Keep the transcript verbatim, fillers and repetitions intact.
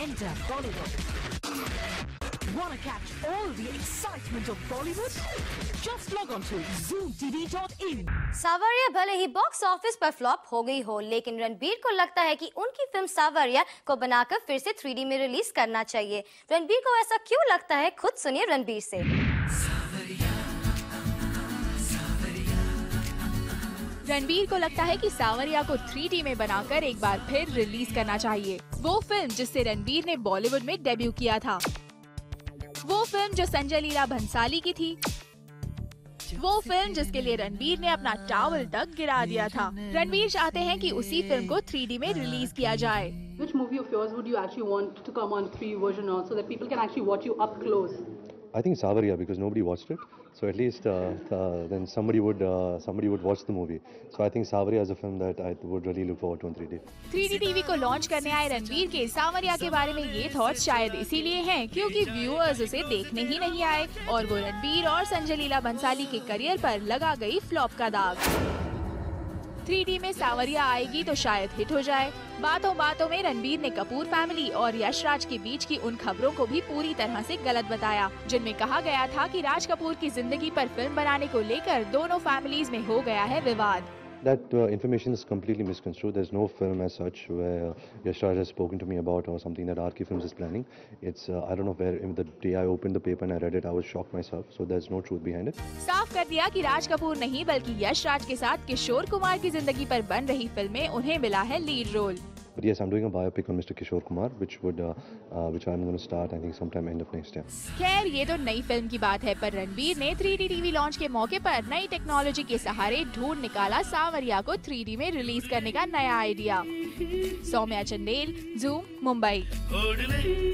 Enter Bollywood. Wanna catch all the excitement of Bollywood? Just log on to zoom t v dot in. Saawariya भले ही box office पर flop हो गई हो, लेकिन रणबीर को लगता है कि उनकी फिल्म सावरिया को बनाकर फिर से थ्री डी में रिलीज करना चाहिए। रणबीर को ऐसा क्यों लगता है, खुद सुनिए रणबीर से। रणबीर को लगता है कि सावरिया को थ्री डी में बनाकर एक बार फिर रिलीज करना चाहिए। वो फिल्म जिससे रणबीर ने बॉलीवुड में डेब्यू किया था, वो फिल्म जो संजय लीला भंसाली की थी, वो फिल्म जिसके लिए रणबीर ने अपना टॉवल तक गिरा दिया था। रणबीर चाहते हैं कि उसी फिल्म को थ्री डी में रिलीज किया जाए। Which movie of yours would you actually want to come on three version on so that people can actually watch you up close? I think Savarya, because nobody watched it, so at least uh, uh, then somebody would uh, somebody would watch the movie. So I think Savarya is a film that I would really look forward to on three D. Three D TV को launch करने आए रणबीर के सावरिया के बारे में ये thoughts शायद इसीलिए हैं क्योंकि व्यूअर्स उसे देखने ही नहीं आए और वो रणबीर और संजय लीला भंसाली के करियर पर लगा गई फ्लॉप का दाग। थ्री डी में सावरिया आएगी तो शायद हिट हो जाए। बातों बातों में रणबीर ने कपूर फैमिली और यश राज के बीच की उन खबरों को भी पूरी तरह से गलत बताया, जिनमें कहा गया था कि राज कपूर की जिंदगी पर फिल्म बनाने को लेकर दोनों फैमिलीज में हो गया है विवाद। That uh, information is completely misconstrued. There's no film as such where uh, Yash Raj has spoken to me about or something that R K Films is planning. It's uh, I don't know where. The day I opened the paper and I read it, I was shocked myself. So there's no truth behind it. साफ कर दिया कि राज कपूर नहीं बल्कि यश राज के साथ किशोर कुमार की जिंदगी पर बन रही फिल्म में उन्हें मिला है lead role. But yes, I'm doing a biopic on Mister Kishore Kumar, which would, uh, uh, which I'm going to start, I think, sometime end of next year. खैर ये तो नई फिल्म की बात है, पर रणबीर ने थ्री डी टीवी लॉन्च के मौके पर नई टेक्नोलॉजी के सहारे ढूंढ निकाला सावरिया को थ्री डी में रिलीज करने का नया आइडिया। सौम्या चंदेल, ज़ूम, मुंबई।